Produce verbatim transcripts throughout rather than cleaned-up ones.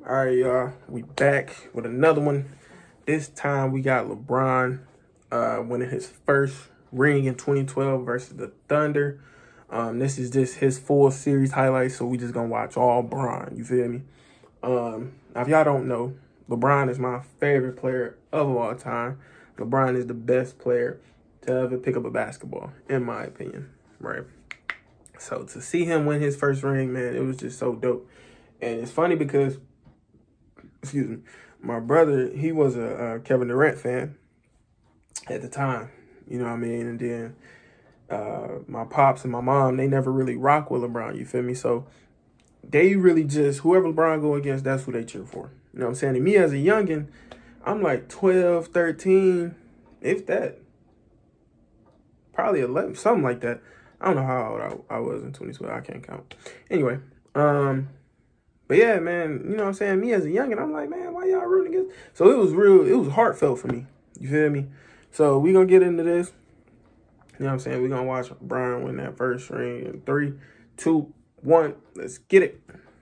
All right, y'all. We back with another one. This time we got LeBron uh, winning his first ring in twenty twelve versus the Thunder. Um, this is just his full series highlights, so we just gonna watch all Bron. You feel me? Um, now, if y'all don't know, LeBron is my favorite player of all time. LeBron is the best player to ever pick up a basketball, in my opinion, right? So to see him win his first ring, man, it was just so dope. And it's funny because, excuse me, my brother, he was a, a Kevin Durant fan at the time, you know what I mean? And then uh, my pops and my mom, they never really rock with LeBron, you feel me? So they really just, whoever LeBron go against, that's who they cheer for. You know what I'm saying? And me as a youngin', I'm like twelve, thirteen, if that. Probably eleven, something like that. I don't know how old I, I was in twenty twelve. I can't count. Anyway, um, but yeah, man, you know what I'm saying? Me as a youngin', I'm like, man, why y'all rooting against? So it was real, it was heartfelt for me. You feel me? So we gonna get into this. You know what I'm saying? We gonna watch Brian win that first ring in three, two, one. Let's get it.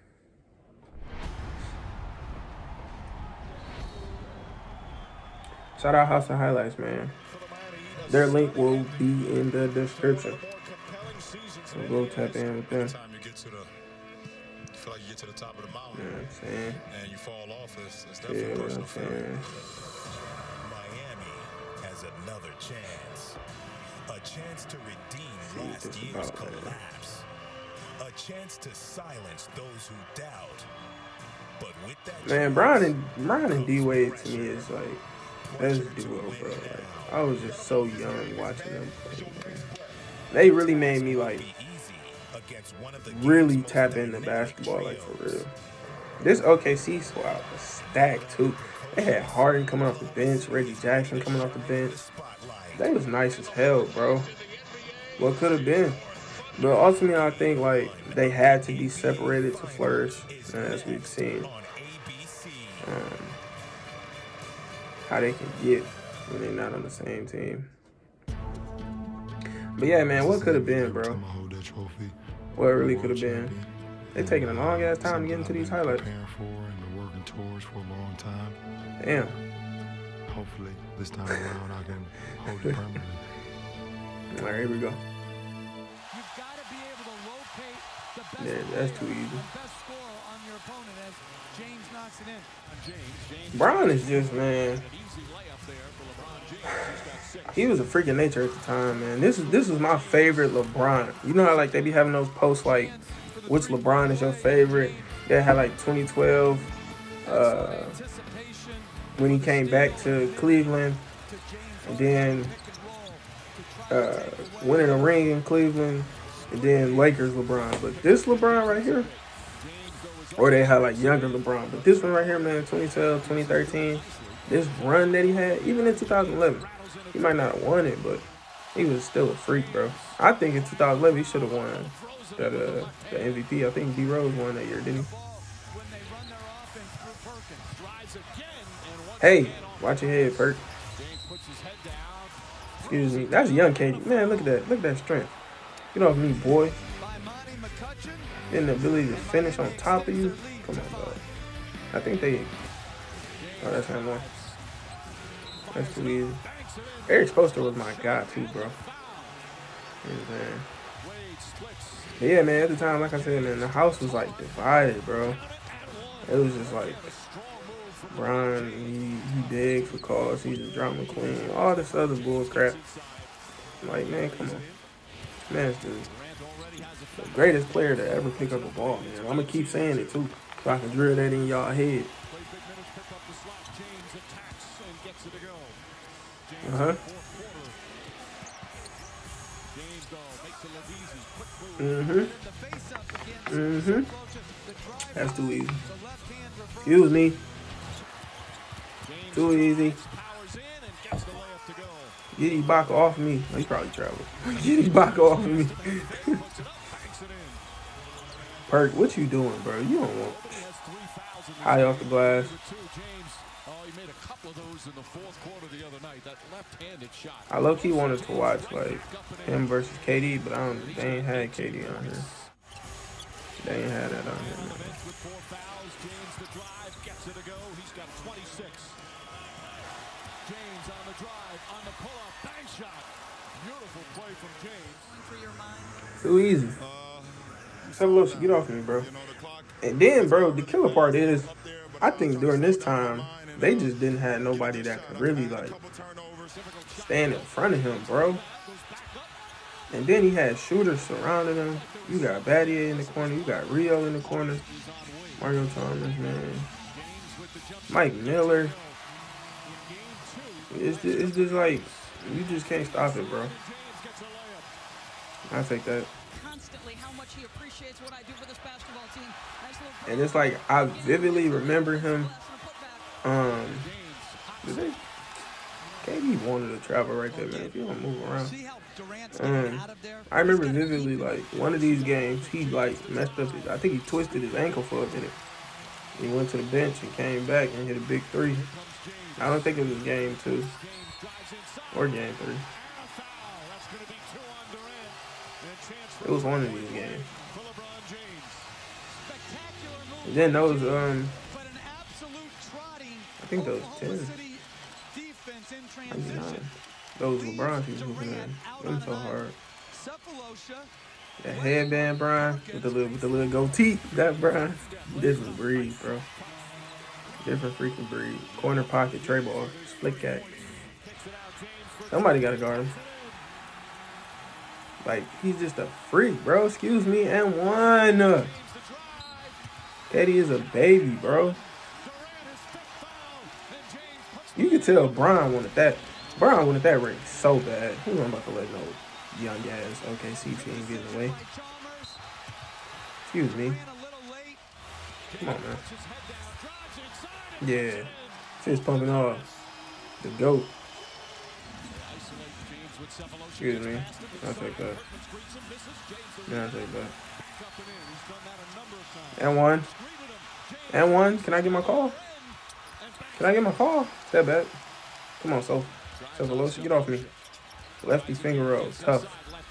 Shout out House of Highlights, man. Their link will be in the description. So go tap in with them. Feel like you get to the top of the mountain, you know what I'm saying? And you fall off. It's, it's definitely yeah, personal failure. Miami has another chance. A chance to redeem last this year's about, collapse. Man. A chance to silence those who doubt. But with that man, Brian and Brian and D Wade to me is like that's duo, bro. Like I was just so young watching them play, man. They really made me like really tap into basketball, like for real. This O K C squad was stacked too. They had Harden coming off the bench, Reggie Jackson coming off the bench. They was nice as hell, bro. What could have been? But ultimately, I think like they had to be separated to flourish, as we've seen. Um, how they can get when they're not on the same team. But yeah, man, what could have been, bro? What really could have been? They taking a long ass time to get into these highlights. Damn. Hopefully, this time around I can hold it permanently. All right, here we go. Yeah, that's too easy. Bron is just, man. He was a freak of nature at the time, man. This is this was my favorite LeBron. You know how like they be having those posts like, which LeBron is your favorite? They had like twenty twelve, uh, when he came back to Cleveland, and then uh, winning a ring in Cleveland, and then Lakers LeBron. But this LeBron right here, or they had like younger LeBron, but this one right here, man, twenty twelve, twenty thirteen, this run that he had, even in two thousand eleven, he might not have won it, but he was still a freak, bro. I think in two thousand eleven, he should have won that, uh, the M V P. I think D Rose won that year, didn't he? Hey, watch your head, Perk. Excuse me. That's young K D. Man, look at that. Look at that strength. Get off me, boy. Getting the ability to finish on top of you. Come on, dog. I think they... Oh, that's not one. That's too easy. Eric Spoelstra was my guy, too, bro. But yeah, man, at the time, like I said, man, the house was, like, divided, bro. It was just, like... Brian, he, he begged for calls. He's a drama queen. All this other bull crap. Like, man, come on. Man's the, the greatest player to ever pick up a ball, man. I'm going to keep saying it, too, so I can drill that in y'all head. Uh-huh. Mm-hmm. Mm-hmm. That's too easy. Excuse me. Too easy. Get Ibaka off me. Oh, he probably traveled. Get Ibaka off of me. Perk, what you doing, bro? You don't want high off the glass. I low-key wanted to watch like him versus K D, but I don't. They ain't had K D on here. They ain't had that on here, man. got twenty-six. James on the drive, on the pull-up, bang shot. Beautiful play from James. Too easy. Sefolosha, get off me, bro. And then, bro, the killer part is, I think during this time, they just didn't have nobody that could really, like, stand in front of him, bro. And then he had shooters surrounding him. You got Battier in the corner. You got Rio in the corner. Mario Thomas, man. Mike Miller. It's just, it's just like, you just can't stop it, bro. I take that. And it's like, I vividly remember him. Um, did they? K D wanted to travel right there, man. If you don't move around. Um, I remember vividly, like, one of these games, he, like, messed up his, I think he twisted his ankle for a minute. He went to the bench and came back and hit a big three. I don't think it was game two or game three. It was one of these games. And then those, um, I think those ten. Those LeBron he was moving in. Them so hard. That headband, Brian, with the little with the little goatee. That Brian, different breed, bro. Different freaking breed. Corner pocket, tray ball, split cat. Somebody gotta guard him. Like, he's just a freak, bro. Excuse me, and one. K D is a baby, bro. You can tell Brian wanted that. Brian wanted that ring so bad. He wasn't about to let no young ass O K C team get in the way. Excuse me. Come on, man. Yeah. Fist pumping off. The GOAT. Excuse me. I'll take that. Yeah, I'll take that. And one. And one. Can I get my call? Can I get my call? Step back. Come on, so. Sefolosha, get off me. Lefty finger roll. Tough.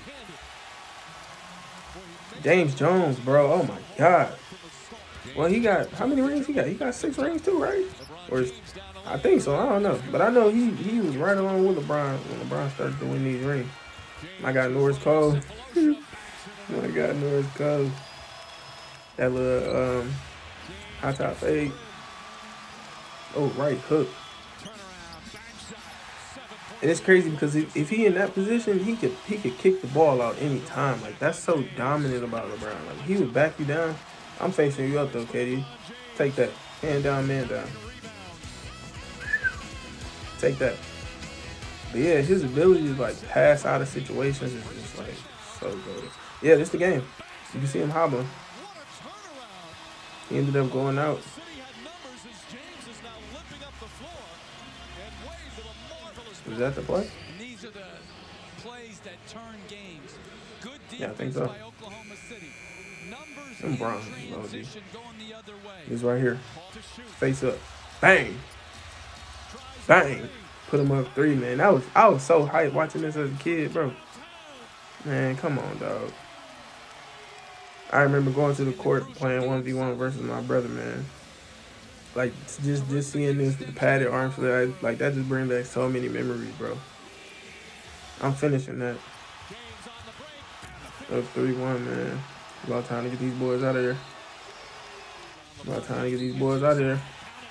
James Jones, bro. Oh, my God. Well, he got, how many rings he got? He got six rings too, right? Or is, I think so. I don't know. But I know he he was right along with LeBron when LeBron started to win these rings. I got Norris Cole. I got Norris Cole. That little um, high top fade. Oh, right hook. And it's crazy because if, if he in that position, he could he could kick the ball out any time. Like, that's so dominant about LeBron. Like, he would back you down. I'm facing you up though, K D. Take that. Hand down, man down. Take that. But yeah, his ability to like pass out of situations is just like so good. Yeah, this is the game. You can see him hobbling. He ended up going out. Was that the play? These are the plays that turn games. Good yeah, I think so. Them Browns, he's right here. Face up. Bang. Bang. Put him up three, man. That was I was so hyped watching this as a kid, bro. Man, come on, dog. I remember going to the court playing one v one versus my brother, man. Like, just, just seeing this with the padded arms, like, that just brings back so many memories, bro. I'm finishing that. Up three one, man. About time to get these boys out of there. About time to get these boys out of there.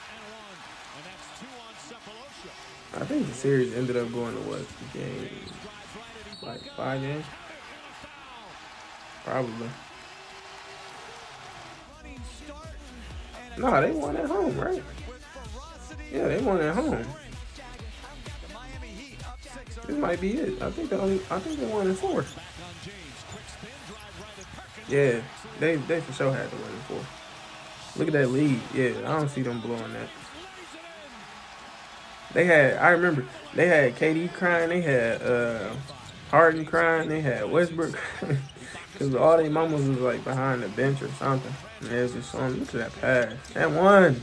I think the series ended up going to what? Game, like five games? Probably. Nah, they won at home, right? Yeah, they won at home. This might be it. I think they only. I think they won in four. Yeah, they they for sure had to win in four. Look at that lead. Yeah, I don't see them blowing that. They had. I remember they had K D crying. They had uh, Harden crying. They had Westbrook because all their mamas was like behind the bench or something. And they was just showing. Look at that pass. That one.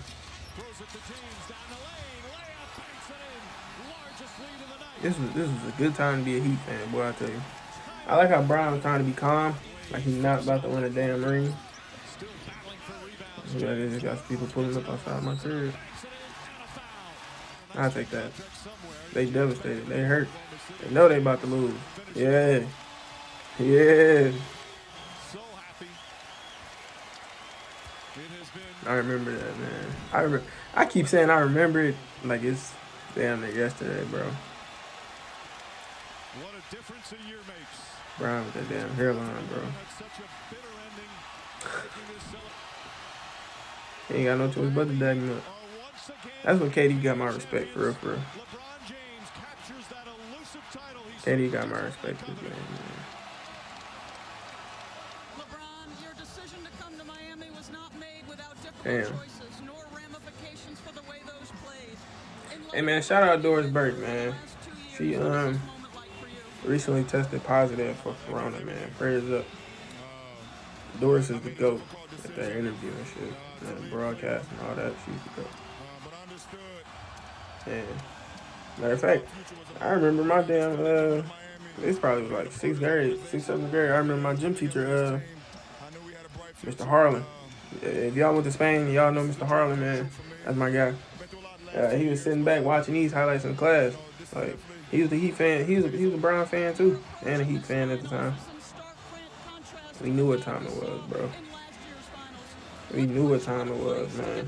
This was this was a good time to be a Heat fan, boy. I tell you. I like how Brian was trying to be calm, like he's not about to win a damn ring. Yeah, they just got people pulling up outside my crib. I'll take that. They devastated. They hurt. They know they about to lose. Yeah. Yeah. I remember that, man. I remember. I keep saying I remember it like it's damn near yesterday, bro. What a difference a year makes. Brian with that damn hairline, bro. He ain't got no choice but to dag him up. That's when K D got my respect, for real, for real. K D got my respect, this man, man. LeBron, your decision to come to Miami was not made without difficult Damn. choices nor ramifications for the way those played. Hey, man, shout out Doris Burke, man. She um recently tested positive for corona, man. Prayers up. Doris is the GOAT at that interview and shit. And the broadcast and all that. She's the GOAT. Yeah. Matter of fact, I remember my damn, uh, this probably was like sixth grade, sixth, seventh grade. I remember my gym teacher, uh, Mister Harlan. If y'all went to Spain, y'all know Mister Harlan, man. That's my guy. Uh, he was sitting back watching these highlights in class. Like, he was the Heat fan. He was a, he was a Brown fan, too. And a Heat fan at the time. We knew what time it was, bro. We knew what time it was, man.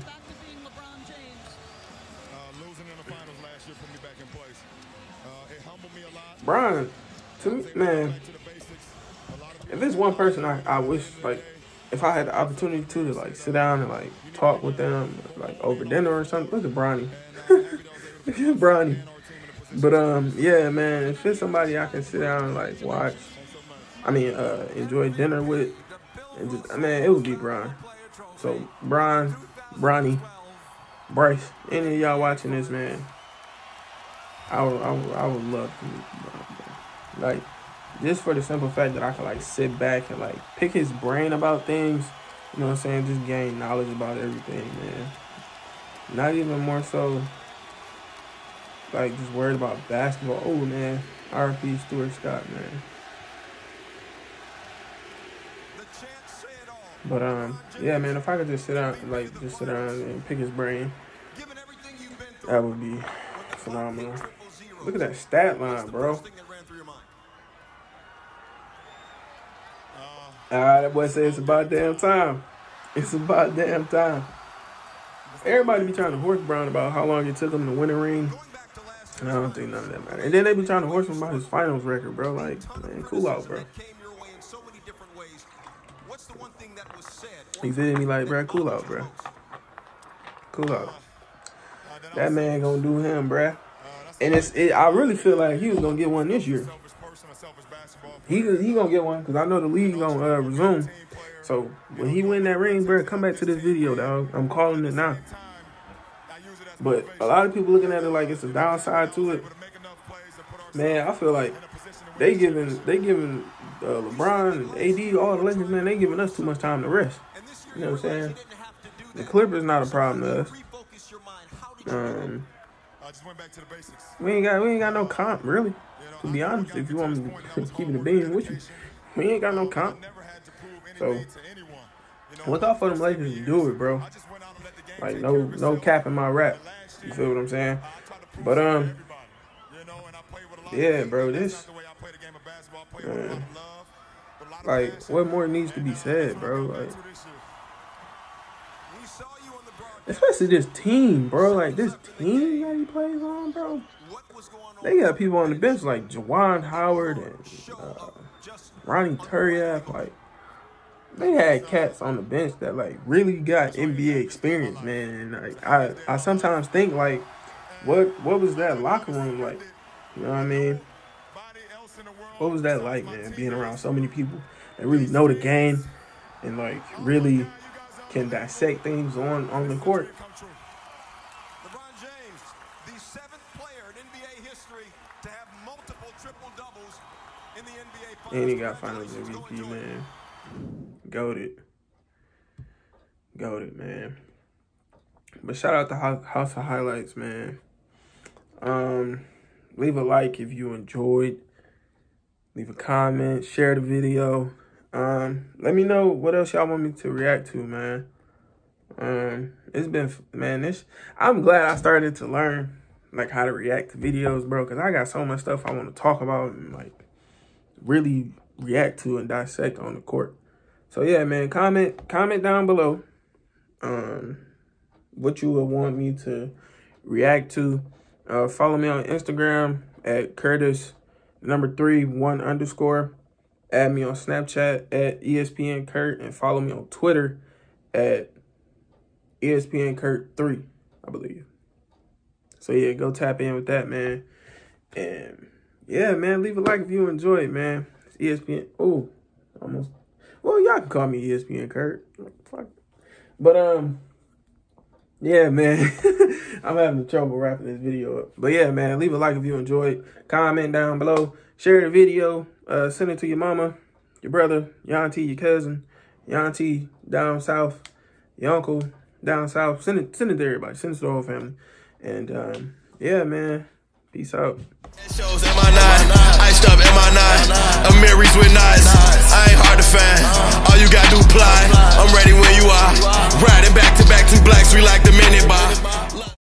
Brian, to me, man, if there's one person I, I wish, like, if I had the opportunity to, to, like, sit down and, like, talk with them, like, over dinner or something, look at Bronny. Look at Bronny. But, um, yeah, man, if it's somebody I can sit down and, like, watch, I mean, uh, enjoy dinner with, and just, man, it would be Brian. So, Brian, Bronny, Bryce, any of y'all watching this, man, I would, I would, I would love to meet Brian, bro. Like, just for the simple fact that I could, like, sit back and, like, pick his brain about things, you know what I'm saying, just gain knowledge about everything, man. Not even more so, like, just worried about basketball. Oh, man, R I P Stuart Scott, man. But, um, yeah, man, if I could just sit down, like, just sit down and pick his brain, that would be phenomenal. Look at that stat line, bro. Ah, that boy said it's about damn time. It's about damn time. Everybody be trying to horse Brown about how long it took him to win a ring. And I don't think none of that matter. And then they be trying to horse him about his finals record, bro. Like, man, cool out, bro. You feel me? Like, bro, cool out, bro. Cool out. That man gonna do him, bro. And it's, it, I really feel like he was gonna get one this year. He he gonna get one because I know the league gonna uh, resume. So when he win that ring, bro, come back to this video, dog. I'm calling it now. But a lot of people looking at it like it's a downside to it. Man, I feel like they giving they giving uh, LeBron, A D, all the Lakers, man, they giving us too much time to rest. You know what I'm saying? The Clippers not a problem to us. Um, we ain't got we ain't got no comp really. To be honest, if you want me to keep it a beam with you, we ain't got no comp. So look out for them Lakers to do it, bro. Like no no cap in my rap. You feel what I'm saying? But um, yeah, bro, this. Man, like, what more needs to be said, bro? Like, especially this team, bro. Like, this team that he plays on, bro. They got people on the bench like Juwan Howard and uh, Ronnie Turiaf. Like, they had cats on the bench that, like, really got N B A experience, man. And, like, I, I sometimes think, like, what what was that locker room like? You know what I mean? What was that like, man, being around so many people that really know the game and, like, really can dissect things on, on the court? LeBron James, the seventh player in N B A history to have multiple triple-doubles in the N B A Finals. And he got Finals M V P, man. Goated. Goated, man. But shout out to House of Highlights, man. Um, leave a like if you enjoyed. Leave a comment. Share the video. Um, let me know what else y'all want me to react to, man. Um, it's been, man, this, I'm glad I started to learn like how to react to videos, bro, because I got so much stuff I want to talk about and like really react to and dissect on the court. So yeah, man, comment comment down below um what you would want me to react to. Uh follow me on Instagram at Curtis number three one underscore. Add me on Snapchat at E S P N Kurt, and follow me on Twitter at E S P N Kurt three, I believe. So yeah, go tap in with that, man. And yeah, man, leave a like if you enjoy it, man. It's E S P N. Oh, almost. Well, y'all can call me E S P N Kurt. Fuck. But um, yeah, man. I'm having trouble wrapping this video up. But yeah, man, leave a like if you enjoyed. Comment down below. Share the video. Uh, send it to your mama, your brother, your auntie, your cousin, your auntie down south, your uncle down south. Send it, send it to everybody. Send it to the whole family. And um, yeah, man. Peace out. Shows M I nine, iced up M I nine, Amiris with knives. I ain't hard to find. All you gotta do apply. I'm ready when you are. Riding back to back, two blacks, we like the